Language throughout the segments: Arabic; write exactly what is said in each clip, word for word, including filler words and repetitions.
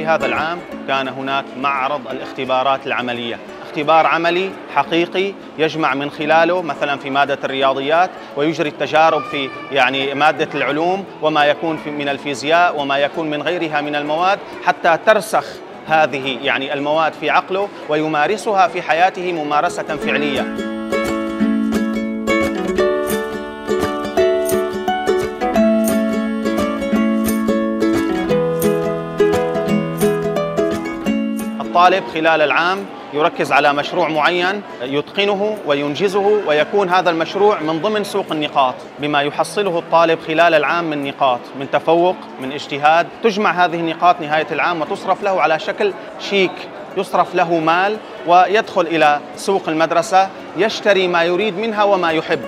هذا العام كان هناك معرض الاختبارات العملية، اختبار عملي حقيقي يجمع من خلاله مثلا في مادة الرياضيات ويجري التجارب في يعني مادة العلوم وما يكون في من الفيزياء وما يكون من غيرها من المواد، حتى ترسخ هذه يعني المواد في عقله ويمارسها في حياته ممارسة فعلية. الطالب خلال العام يركز على مشروع معين يتقنه وينجزه، ويكون هذا المشروع من ضمن سوق النقاط بما يحصله الطالب خلال العام من نقاط، من تفوق، من اجتهاد. تجمع هذه النقاط نهاية العام وتصرف له على شكل شيك، يصرف له مال ويدخل إلى سوق المدرسة يشتري ما يريد منها وما يحب.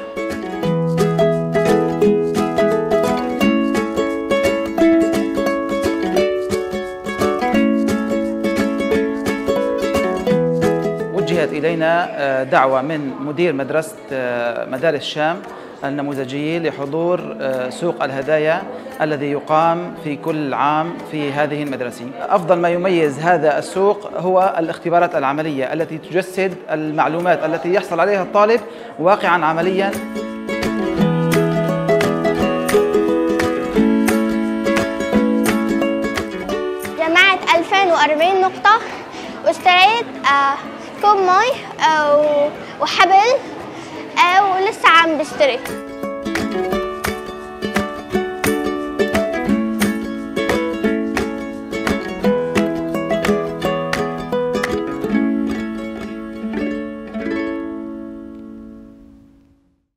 وجهت إلينا دعوة من مدير مدرسة مدارس شام النموذجية لحضور سوق الهدايا الذي يقام في كل عام في هذه المدرسة. أفضل ما يميز هذا السوق هو الاختبارات العملية التي تجسد المعلومات التي يحصل عليها الطالب واقعاً عملياً. جمعت ألفين وأربعين نقطة واشتريت كوب مي وحبل ولسه عم بشتري.